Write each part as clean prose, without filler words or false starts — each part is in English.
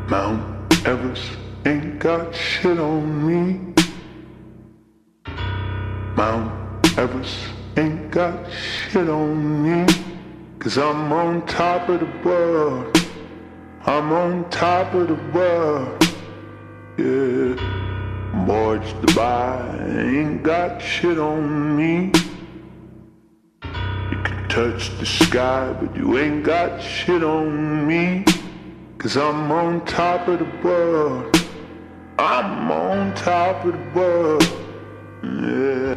Mount Everest ain't got shit on me. Mount Everest ain't got shit on me. 'Cause I'm on top of the world. I'm on top of the world. Yeah. Burj Dubai ain't got shit on me. You can touch the sky, but you ain't got shit on me. 'Cause I'm on top of the world. I'm on top of the world. Yeah.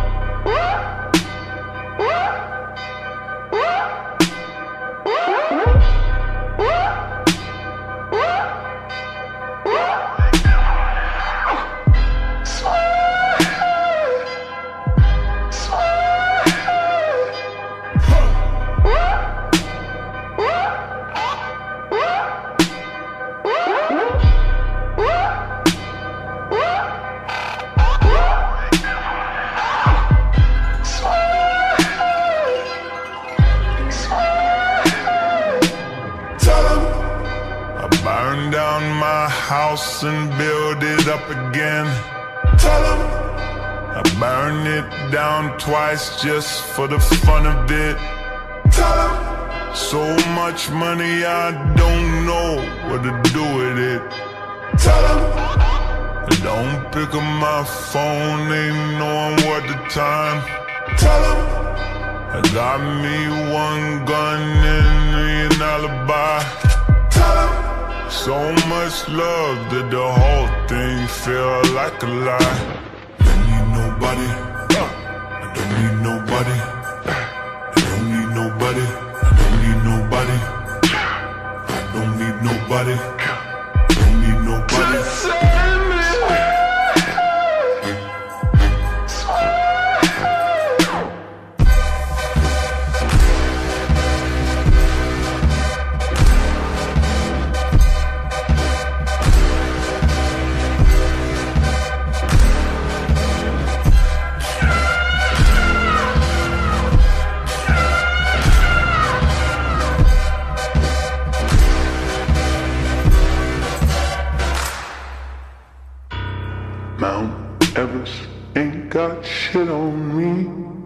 Burn down my house and build it up again. Tell 'em I burn it down twice just for the fun of it. Tell 'em so much money I don't know what to do with it. Tell 'em I don't pick up my phone, ain't knowing what the time. Tell 'em I got me one gun and an alibi. Tell 'em so much love that the whole thing feel like a lie. Don't need nobody. I don't need nobody. I don't need nobody. I don't need nobody. I don't need nobody. I don't need nobody. Mount Everest ain't got shit on me.